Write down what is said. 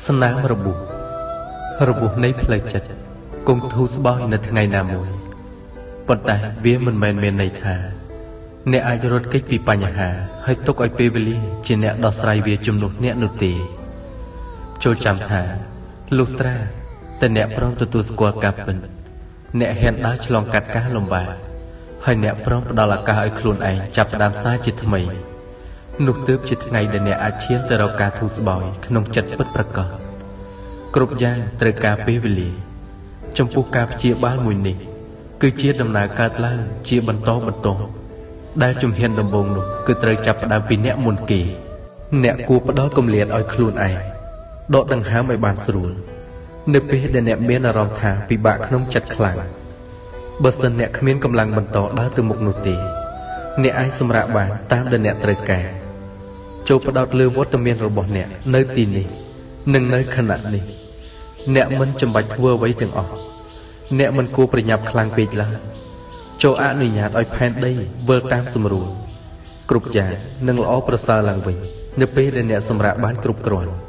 ស្នាមរបួសនៃផ្លូវចិត្តគង់ធូរស្បើយនៅថ្ងៃណាមួយប៉ុន្តែវាមិនមែនមានន័យថាអ្នកអាចរត់គេចពីបញ្ហាហើយទុកឲ្យពេលវេលាជាអ្នកដោះស្រាយវាជំនួសអ្នកនោះទេចូលចាំថាលុះត្រាតែអ្នកព្រមទទួលស្គាល់ការពិតអ្នកហ៊ានដើរឆ្លងកាត់ការលំបាកហើយអ្នកព្រមផ្ដល់ឱកាសឲ្យខ្លួនឯងចាប់ផ្ដើមសារជាថ្មីនោះទើបជាថ្ងៃដែលអ្នកអាចឈានទៅរកការធូរស្បើយក្នុងចិត្តពិតប្រាកដគ្រប់យ៉ាងត្រូវការពេលវេលាចំពោះការព្យាបាលមួយនេះគឺជាដំណើរកើតឡើងជាបន្តដែលជំហានដំបូងនោះគឺត្រូវចាប់ផ្ដើមពីអ្នកមុនគេអ្នកគួរផ្ដល់គម្លាតឲ្យខ្លួនឯងដកដង្ហើមឲ្យបានស្រួលនៅពេលដែលអ្នកមានអារម្មណ៍ថាពិបាកក្នុងចិត្តខ្លាំងបើសិនអ្នកគ្មានកម្លាំងបន្តដើរទៅមុខនោះទេអ្នកអាចសម្រាកបានតាមដែលអ្នកត្រូវការចូលផ្ដោតលើវត្តមានរបស់អ្នកនៅទីនេះនិងនៅខណៈនេះអ្នកមិនចាំបាច់ធ្វើអ្វីទាំងអស់អ្នកមិនគួរប្រញាប់ខ្លាំងពេកឡើយចូលអនុញ្ញាតឲ្យផែនដីវិលតាមស្រួលគ្រប់យ៉ាងនឹងល្អប្រសើរឡើងវិញនៅពេលដែលអ្នកសម្រាកបានគ្រប់គ្រាន់